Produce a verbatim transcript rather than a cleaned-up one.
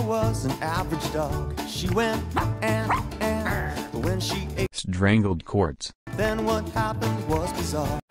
was an average dog. She went and, and, but when she ate Strangled courts. then what happened was bizarre.